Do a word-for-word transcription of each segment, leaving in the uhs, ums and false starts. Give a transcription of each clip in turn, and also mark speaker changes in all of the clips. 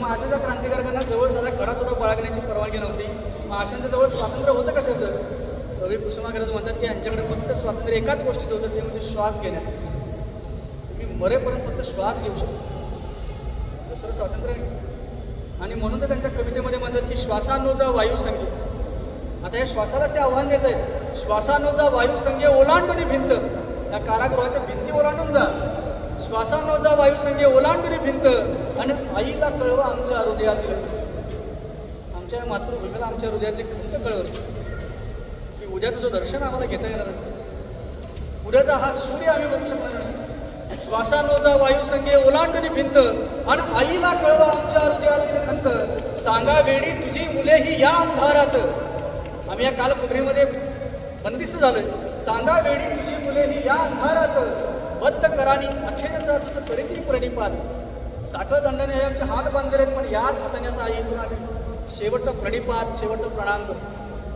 Speaker 1: महाराष्ट्राच्या क्रांतिकारकांना जवळ साधा खडा सुद्धा बाळगण्याची परवानगी नव्हती. महाराष्ट्रांच्या जवळ स्वातंत्र्य होतं कशाचं? कवी कुसुमाग्रज म्हणतात की यांच्याकडे फक्त स्वातंत्र्य एकाच गोष्टीचं होतं, ते म्हणजे श्वास घेण्याचं. तुम्ही मरेपर्यंत फक्त श्वास घेऊ शकता, दुसरं स्वातंत्र्य नाही. आणि म्हणून तर त्यांच्या कवितेमध्ये म्हणतात की श्वासानुजा वायू संगीत. आता या श्वासालाच ते आव्हान देत आहेत, श्वासानुजा वायू संगे ओलांडून भिंत. त्या कारागृहाच्या भिंती ओलांडून जा, श्वासानुजा वायू संगे ओलांडून भिंत. आणि आईला कळवा आमच्या हृदयातील, आमच्या मातृभूमीला आमच्या हृदयातली खंत कळवली की उद्या तुझं दर्शन आम्हाला घेता येणार नाही, उद्याचा हा सूर्य आम्ही बघू शकणार नाही. श्वासानोजा वायू संगे ओलांडून भिंत. आणि आईला कळवा आमच्या हृदयातील खंत, सांगा वेडी तुझी मुले ही या अंधारात. आम्ही या कालकुटरीमध्ये बंदिस्त झालोय. सांगा वेडी तुझी मुले ही या अंधारात, बद्ध करानी अखेरचा तुझं करीती प्रणिपात. साखळ दंडाने हे आमचे हात बांधलेले आहेत, पण याच हाताने आता आई इथून आली शेवटचा प्रणिपात, शेवटचा प्रणाम करतो.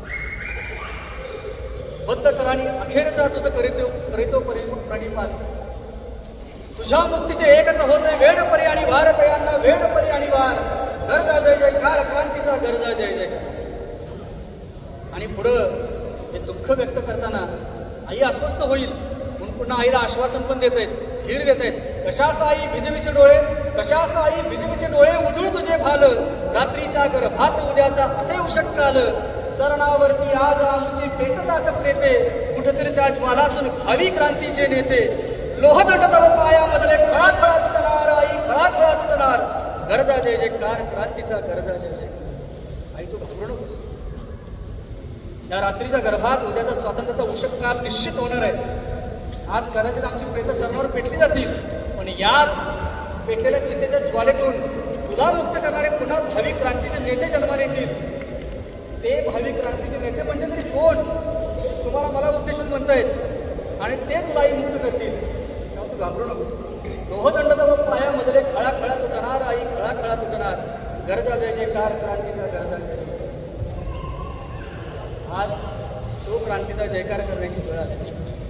Speaker 1: बद्ध करानी अखेरचा तुझं करीतो करीतो प्रणिपात. तुझ्या मुक्तीचे एकच होते वेड परी आणि वार, तयांना वेड परी आणि वार. गरजा जय जयकार, क्रांतीचा गरजा जय जयकार. आणि पुढं हे दुःख व्यक्त करताना आई अस्वस्थ होईल म्हणून पुन्हा आईला आश्वासन पण देत आहेत, धीर देत आहेत. कशास आई भिजविसे डोळे, कशास आई भिजविसे डोळे, उजळू तुझे भाल. रात्रीच्या गर्भात उद्याचा असे उषट काल. सरणावरती आज आमची पेटतात प्रेते, कुठेतरी त्या ज्वालातून भावी क्रांतीचे नेते. लोहदंड तव पायामधले खळा खळा तुटणार, आई खळा खळा तुटणार. गरजा जय जयकार, क्रांतीचा गरजा जय जयकार. आई तू घाबरू नकोस, या रात्रीच्या गर्भात उद्याचा स्वातंत्र्याचा उषट काल निश्चित होणार आहे. आज कदाचित आमची प्रेत सरणावर पेटली जातील, पण याच पेटलेल्या चितेच्या ज्वालेतून तुला मुक्त करणारे पुन्हा भावी क्रांतीचे नेते जन्माला येतील. ते भावी क्रांतीचे नेते म्हणजे तरी कोण? तुम्हाला मला उद्देशून म्हणतायत, आणि ते तुलाही मुक्त करतील. तू घाबरू नकोस. लोहदंड तव पायामधले खळा खळा तुटणार, आई खळा खळा तुटणार. गरजा जय जयकार, क्रांतीचा गरजा जय जयकार. आज तो क्रांतीचा जयकार करण्याची वेळ आहे.